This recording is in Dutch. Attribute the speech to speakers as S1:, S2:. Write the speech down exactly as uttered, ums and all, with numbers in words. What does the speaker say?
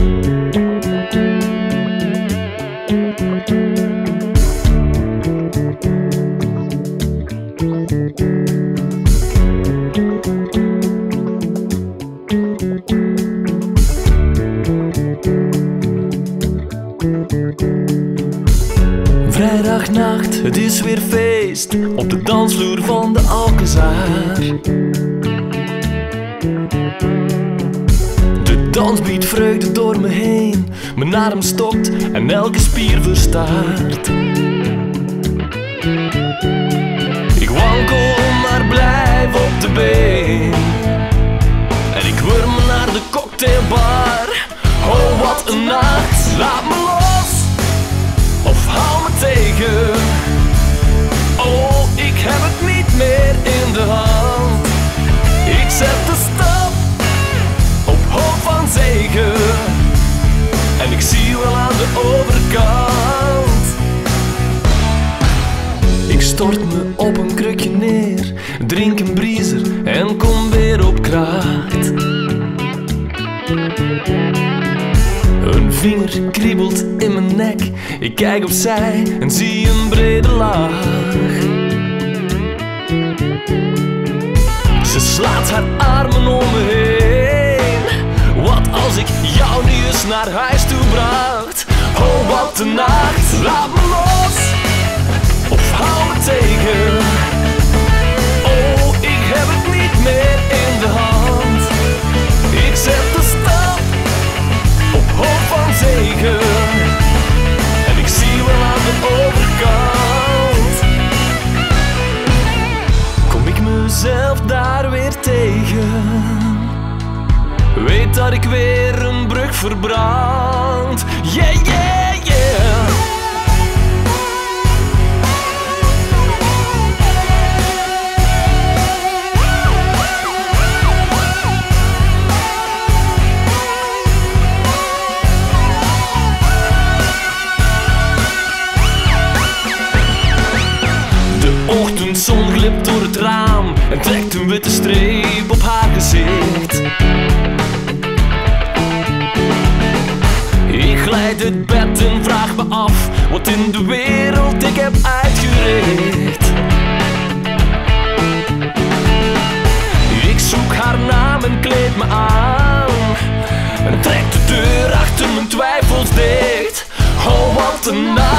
S1: Vrijdagnacht, het is weer feest op de dansvloer van de Alcazar. De dans biedt vreugde door me heen, mijn adem stokt en elke spier verstaart. Ik wankel maar blijf op de been en ik wurm me naar de cocktailbar. Oh, wat een nacht, laat me los of hou me tegen. Oh, ik heb het niet meer in de hand. Ik zet de stap op hoop van zegen en ik zie wel aan de overkant. Ik stort me op een krukje neer, drink een briezer en kom weer op kracht. Een vinger kriebelt in mijn nek, ik kijk opzij en zie een brede laag. Ze slaat haar armen om me heen. Wat als ik jou nu eens naar huis toe bracht? Oh, wat een nacht, laat me los of hou me tegen. Oh, ik heb het niet meer in de hand. Ik zet de stap op hoop van zegen en ik zie wel aan de overkant. Kom ik mezelf daar weer tegen, weet dat ik weer een brug verbrand. Yeah, yeah, yeah. De zon glipt door het raam en trekt een witte streep op haar gezicht. Ik glijd het bed en vraag me af wat in de wereld ik heb uitgericht. Ik zoek haar naam en kleed me aan en trek de deur achter mijn twijfels dicht. Oh, wat een nacht.